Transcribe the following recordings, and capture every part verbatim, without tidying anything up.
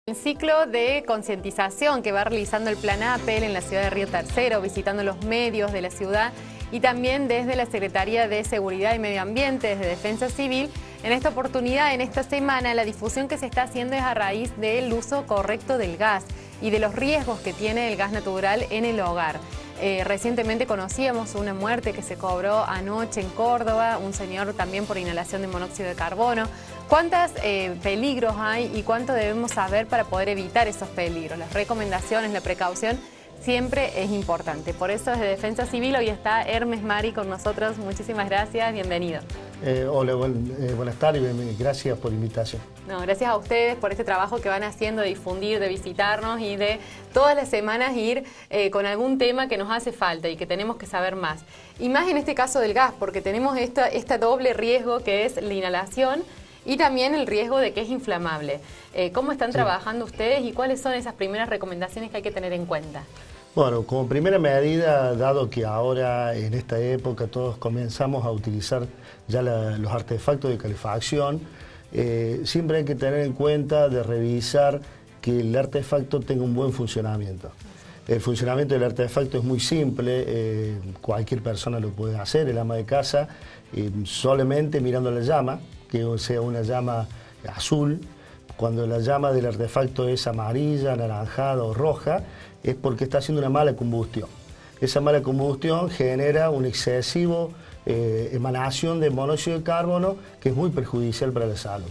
El ciclo de concientización que va realizando el Plan APEL en la ciudad de Río Tercero, visitando los medios de la ciudad y también desde la Secretaría de Seguridad y Medio Ambiente, desde Defensa Civil. En esta oportunidad, en esta semana, la difusión que se está haciendo es a raíz del uso correcto del gas y de los riesgos que tiene el gas natural en el hogar. Eh, recientemente conocíamos una muerte que se cobró anoche en Córdoba, un señor también por inhalación de monóxido de carbono. ¿Cuántos eh, peligros hay y cuánto debemos saber para poder evitar esos peligros? Las recomendaciones, la precaución siempre es importante. Por eso desde Defensa Civil hoy está Hermes Mari con nosotros. Muchísimas gracias, bienvenido. Eh, hola, buen, eh, buenas tardes y gracias por la invitación. No, gracias a ustedes por este trabajo que van haciendo de difundir, de visitarnos y de todas las semanas ir eh, con algún tema que nos hace falta y que tenemos que saber más. Y más en este caso del gas, porque tenemos esta, este doble riesgo que es la inhalación y también el riesgo de que es inflamable. Eh, ¿Cómo están sí. trabajando ustedes y cuáles son esas primeras recomendaciones que hay que tener en cuenta? Bueno, como primera medida, dado que ahora en esta época todos comenzamos a utilizar ya la, los artefactos de calefacción, eh, siempre hay que tener en cuenta de revisar que el artefacto tenga un buen funcionamiento. El funcionamiento del artefacto es muy simple, eh, cualquier persona lo puede hacer, el ama de casa, eh, solamente mirando la llama, que sea una llama azul. Cuando la llama del artefacto es amarilla, anaranjada o roja, es porque está haciendo una mala combustión. Esa mala combustión genera una excesiva eh, emanación de monóxido de carbono que es muy perjudicial para la salud.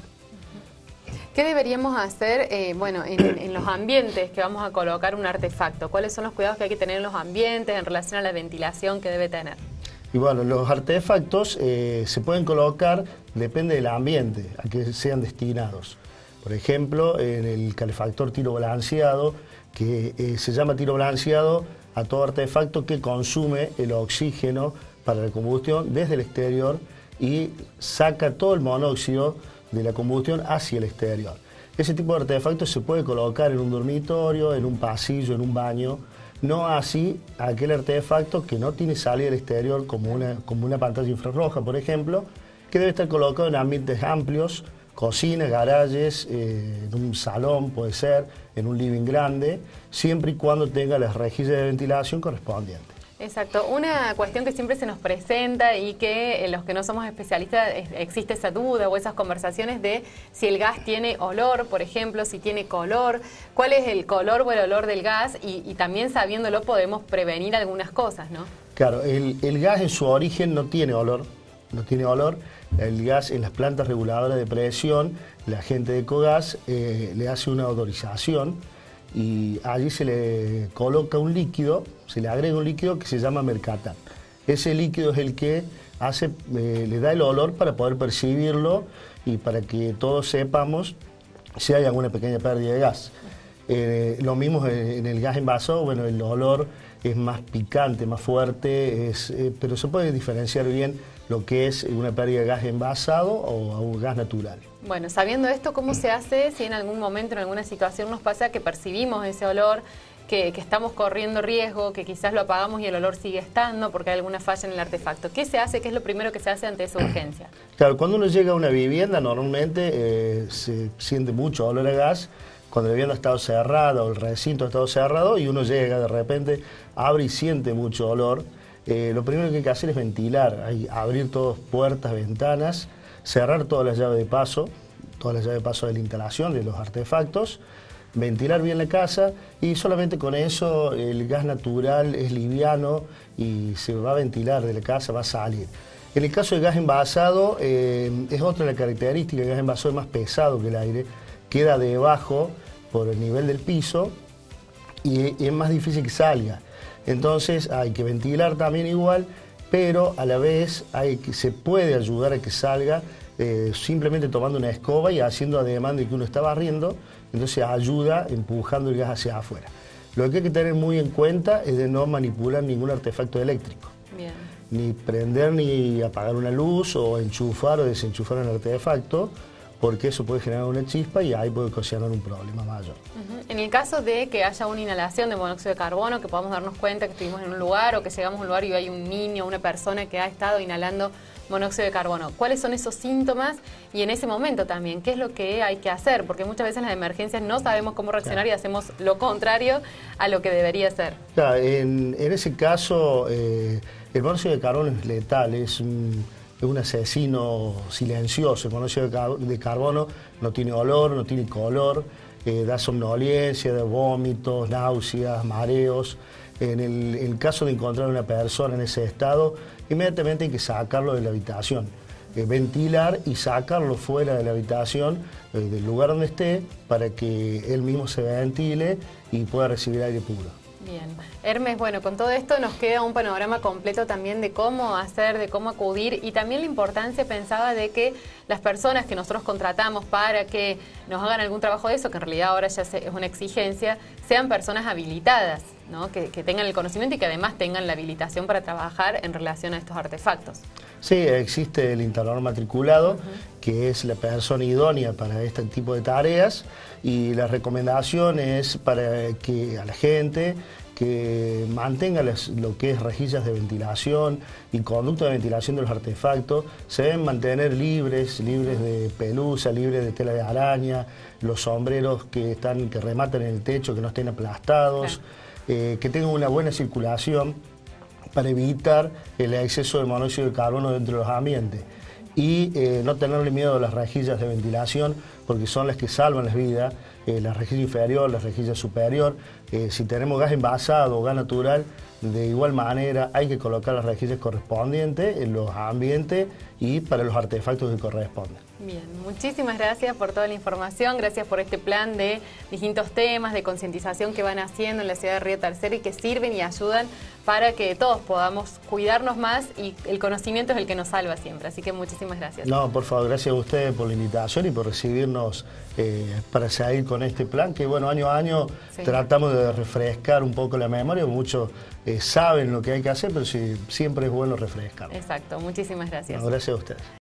¿Qué deberíamos hacer eh, bueno, en, en los ambientes que vamos a colocar un artefacto? ¿Cuáles son los cuidados que hay que tener en los ambientes en relación a la ventilación que debe tener? Y bueno, los artefactos eh, se pueden colocar, depende del ambiente a que sean destinados. Por ejemplo, en el calefactor tiro balanceado, que eh, se llama tiro balanceado a todo artefacto que consume el oxígeno para la combustión desde el exterior y saca todo el monóxido de la combustión hacia el exterior. Ese tipo de artefactos se puede colocar en un dormitorio, en un pasillo, en un baño, no así aquel artefacto que no tiene salida al exterior como una, como una pantalla infrarroja, por ejemplo, que debe estar colocado en ambientes amplios, cocina, garajes, eh, en un salón puede ser, en un living grande, siempre y cuando tenga las rejillas de ventilación correspondientes. Exacto. Una cuestión que siempre se nos presenta y que en los que no somos especialistas existe esa duda o esas conversaciones de si el gas tiene olor, por ejemplo, si tiene color, cuál es el color o el olor del gas y, y también sabiéndolo podemos prevenir algunas cosas, ¿no? Claro, el, el gas en su origen no tiene olor, no tiene olor. El gas en las plantas reguladoras de presión, la gente de Ecogas eh, le hace una odorización y allí se le coloca un líquido, se le agrega un líquido que se llama mercatán. Ese líquido es el que hace, eh, le da el olor para poder percibirlo y para que todos sepamos si hay alguna pequeña pérdida de gas. Eh, lo mismo en el gas envasado, bueno, el olor es más picante, más fuerte, es, eh, pero se puede diferenciar bien lo que es una pérdida de gas envasado o un gas natural. Bueno, sabiendo esto, ¿cómo se hace si en algún momento, en alguna situación nos pasa que percibimos ese olor, que, que estamos corriendo riesgo, que quizás lo apagamos y el olor sigue estando porque hay alguna falla en el artefacto? ¿Qué se hace? ¿Qué es lo primero que se hace ante esa urgencia? Claro, cuando uno llega a una vivienda normalmente eh, se siente mucho olor a gas. Cuando la vivienda ha estado cerrada o el recinto ha estado cerrado y uno llega de repente, abre y siente mucho olor, eh, lo primero que hay que hacer es ventilar, hay, abrir todas puertas, ventanas, cerrar todas las llaves de paso, todas las llaves de paso de la instalación de los artefactos, ventilar bien la casa y solamente con eso el gas natural es liviano y se va a ventilar de la casa, va a salir. En el caso del gas envasado, eh, es otra la característica, el gas envasado es más pesado que el aire, queda debajo por el nivel del piso y es más difícil que salga. Entonces hay que ventilar también igual, pero a la vez hay que, se puede ayudar a que salga eh, simplemente tomando una escoba y haciendo ademán de que uno está barriendo, entonces ayuda empujando el gas hacia afuera. Lo que hay que tener muy en cuenta es de no manipular ningún artefacto eléctrico. Bien. Ni prender ni apagar una luz o enchufar o desenchufar un artefacto, porque eso puede generar una chispa y ahí puede ocasionar un problema mayor. Uh-huh. En el caso de que haya una inhalación de monóxido de carbono, que podamos darnos cuenta que estuvimos en un lugar o que llegamos a un lugar y hay un niño o una persona que ha estado inhalando monóxido de carbono. ¿Cuáles son esos síntomas? Y en ese momento también, ¿qué es lo que hay que hacer? Porque muchas veces en las emergencias no sabemos cómo reaccionar claro. y hacemos lo contrario a lo que debería ser. Claro, en, en ese caso, eh, el monóxido de carbono es letal, es un, es un asesino silencioso. El monóxido de, car de carbono no tiene olor, no tiene color, eh, da somnolencia, da vómitos, náuseas, mareos. En el, el caso de encontrar a una persona en ese estado, inmediatamente hay que sacarlo de la habitación, eh, ventilar y sacarlo fuera de la habitación, eh, del lugar donde esté, para que él mismo se ventile y pueda recibir aire puro. Bien. Hermes, bueno, con todo esto nos queda un panorama completo también de cómo hacer, de cómo acudir y también la importancia, pensaba, de que las personas que nosotros contratamos para que nos hagan algún trabajo de eso, que en realidad ahora ya es una exigencia, sean personas habilitadas, ¿no? Que, que tengan el conocimiento y que además tengan la habilitación para trabajar en relación a estos artefactos. Sí, existe el instalador matriculado, uh-huh. que es la persona idónea para este tipo de tareas, y la recomendación es para que a la gente que mantenga las, lo que es rejillas de ventilación y conducto de ventilación de los artefactos, se deben mantener libres, libres de pelusa, libres de tela de araña, los sombreros que, están, que rematan en el techo, que no estén aplastados, claro. eh, que tengan una buena circulación para evitar el exceso de monóxido de carbono dentro de los ambientes. Y eh, no tenerle miedo a las rejillas de ventilación, porque son las que salvan las vidas, eh, la rejilla inferior, la rejilla superior. Eh, si tenemos gas envasado o gas natural, de igual manera hay que colocar las rejillas correspondientes en los ambientes y para los artefactos que corresponden. Bien, muchísimas gracias por toda la información, gracias por este plan de distintos temas de concientización que van haciendo en la ciudad de Río Tercero y que sirven y ayudan para que todos podamos cuidarnos más, y el conocimiento es el que nos salva siempre, así que muchísimas gracias. No, por favor, gracias a ustedes por la invitación y por recibirnos eh, para seguir con este plan, que bueno, año a año sí. tratamos de refrescar un poco la memoria, muchos eh, saben lo que hay que hacer, pero sí, siempre es bueno refrescar. Exacto, muchísimas gracias. No, gracias a ustedes.